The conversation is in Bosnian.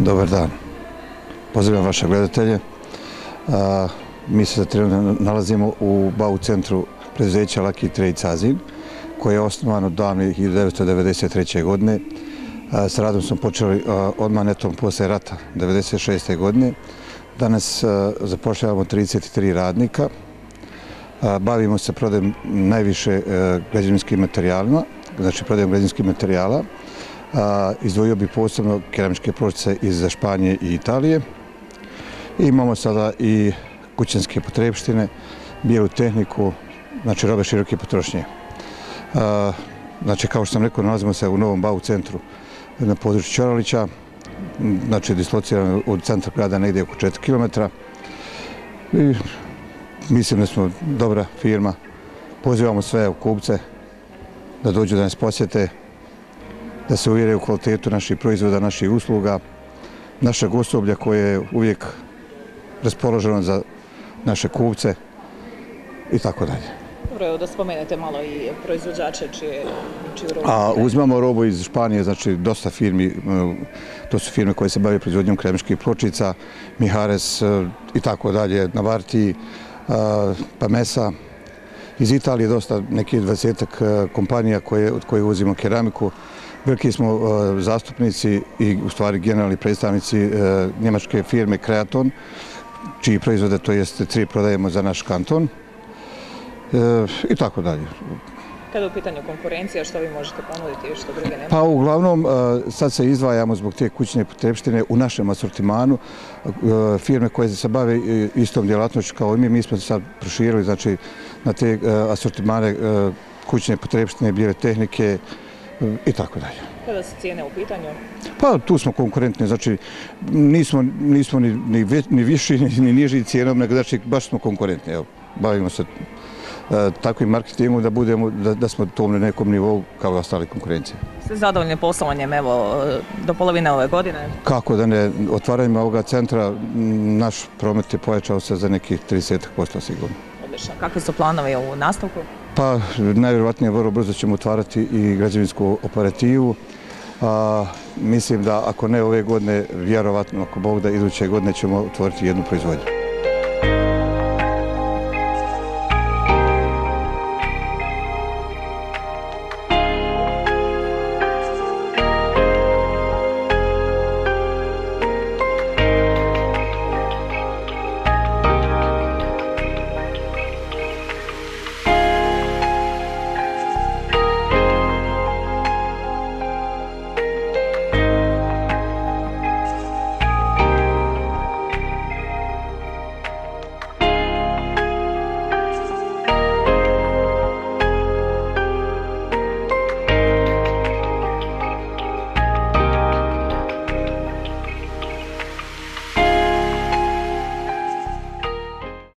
Dobar dan. Pozdravljam vaše gledatelje. Mi se trenutno nalazimo u BAU centru preduzeća Lucky Trade Sazin, koje je osnovano davne 1993. godine. S radom smo počeli odmah netom poslije rata 1996. godine. Danas zapošljavamo 33 radnika. Bavimo se prodajom najviše građevinskim materijalima, znači prodajom građevinskih materijala. Izdvojio bi posebno keramičke pločice iz Španije i Italije. Imamo sada i kućanske potrepštine, bijelu tehniku, znači robe široke potrošnje. Znači, kao što sam rekao, nalazimo se u novom BAU centru na području Ćoralića, znači dislocirano od centra grada negdje oko 4 km. I mislim da smo dobra firma. Pozivamo sve kupce da dođu da nas posjete, da se uvjere u kvalitetu naših proizvoda, naših usluga, našeg osoblja koje je uvijek raspoloženo za naše kupce i tako dalje. Dobro, evo da spomenete malo i proizvođače čiju robu. Uzmamo robu iz Španije, znači dosta firmi, to su firme koje se bave proizvodnjom keramičkih pločica, Mihares i tako dalje, Navarti, Pamesa. Iz Italije dosta, nekih 20 kompanija od koje uzimo keramiku. Veliki smo zastupnici i u stvari generalni predstavnici njemačke firme Kreaton, čiji proizvode, to jest 3 prodajemo za naš kanton i tako dalje. Kada je u pitanju konkurencija, što vi možete ponuditi, što druge nema? Pa uglavnom sad se izdvajamo zbog te kućne potrepštine u našem asortimanu. Firme koje se bave istom djelatnošću kao i mi smo sad proširili znači, na te asortimane kućne potrepštine, bijele tehnike i tako dalje. Kada su cijene u pitanju? Pa tu smo konkurentni, znači nismo ni viši ni niži cijenom, nego znači baš smo konkurentni. Evo, bavimo se takvim marketingom da budemo, da smo to na nekom nivou kao i ostali konkurencije. Ste zadovoljni poslovanjem evo do polovine ove godine? Kako da ne, otvaranjem ovoga centra naš promet je pojačao se za nekih 30% sigurno. Odlično. Kakvi su planovi u nastavku? Pa najvjerojatnije vrlo brzo ćemo otvarati i građevinsku operativu. Mislim da ako ne ove godine, vjerovatno ako Bog da iduće godine ćemo otvoriti jednu proizvodnju.